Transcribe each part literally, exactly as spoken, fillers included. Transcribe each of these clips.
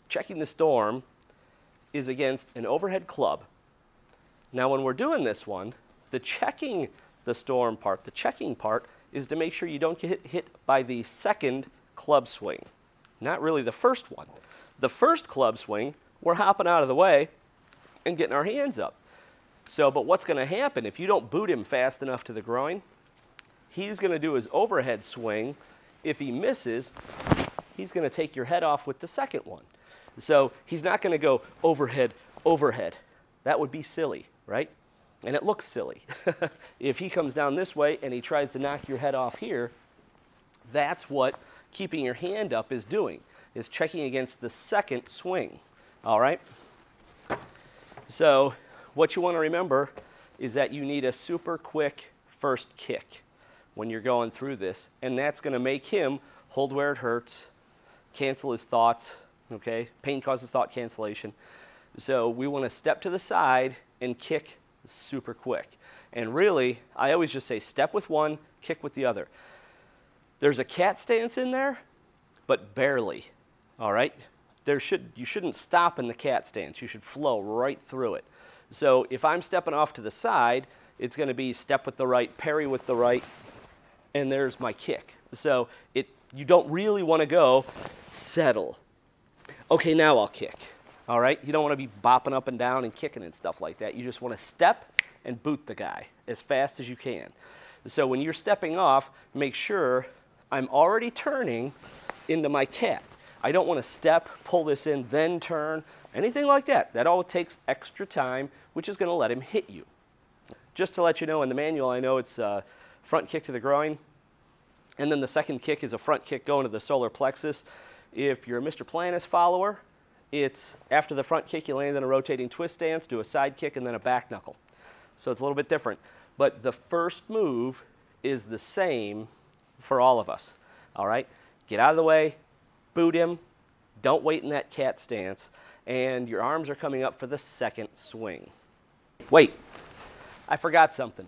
checking the storm is against an overhead club. Now when we're doing this one, the checking the storm part, the checking part, is to make sure you don't get hit, hit by the second club swing, not really the first one. The first club swing, we're hopping out of the way and getting our hands up. So, but what's going to happen if you don't boot him fast enough to the groin? He's going to do his overhead swing. If he misses, he's going to take your head off with the second one. So he's not going to go overhead, overhead. That would be silly, right? And it looks silly. If he comes down this way and he tries to knock your head off here, that's what keeping your hand up is doing, is checking against the second swing, all right? So what you want to remember is that you need a super quick first kick when you're going through this, and that's going to make him hold where it hurts, cancel his thoughts, okay? Pain causes thought cancellation. So we want to step to the side and kick super quick. And really, I always just say step with one, kick with the other. There's a cat stance in there, but barely, all right? There should, you shouldn't stop in the cat stance. You should flow right through it. So if I'm stepping off to the side, it's going to be step with the right, parry with the right, and there's my kick. So it, you don't really want to go settle. Okay, now I'll kick. All right? You don't want to be bopping up and down and kicking and stuff like that. You just want to step and boot the guy as fast as you can. So when you're stepping off, make sure I'm already turning into my cat. I don't want to step, pull this in, then turn, anything like that. That all takes extra time, which is going to let him hit you. Just to let you know, in the manual, I know it's a front kick to the groin, and then the second kick is a front kick going to the solar plexus. If you're a Mister Planis follower, it's after the front kick, you land in a rotating twist stance, do a side kick, and then a back knuckle. So it's a little bit different. But the first move is the same for all of us. All right? Get out of the way, boot him, don't wait in that cat stance, and your arms are coming up for the second swing. Wait, I forgot something.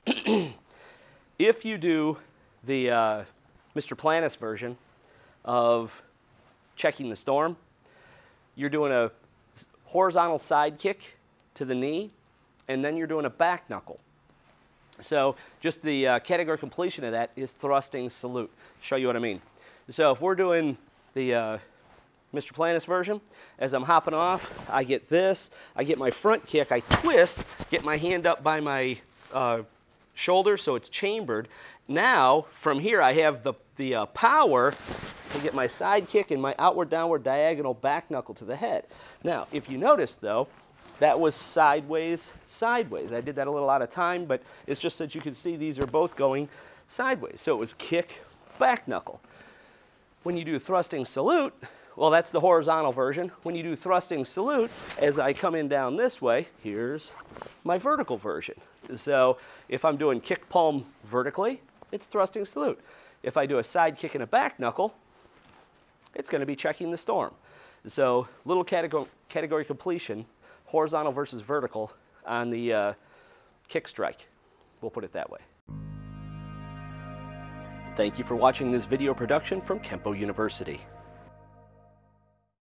If you do the uh, Mister Planis version of checking the storm, you're doing a horizontal side kick to the knee, and then you're doing a back knuckle. So just the uh, category completion of that is thrusting salute. Show you what I mean. So if we're doing the uh, Mister Planis version, as I'm hopping off, I get this, I get my front kick, I twist, get my hand up by my uh, shoulder so it's chambered. Now, from here, I have the, the uh, power to get my side kick and my outward, downward, diagonal back knuckle to the head. Now, if you notice, though, that was sideways, sideways. I did that a little out of time, but it's just that you can see these are both going sideways. So it was kick, back knuckle. When you do thrusting salute, well, that's the horizontal version. When you do thrusting salute, as I come in down this way, here's my vertical version. So if I'm doing kick palm vertically, it's thrusting salute. If I do a side kick and a back knuckle, it's going to be checking the storm. So little category, category completion, horizontal versus vertical on the uh, kick strike. We'll put it that way. Thank you for watching this video production from Kempo University.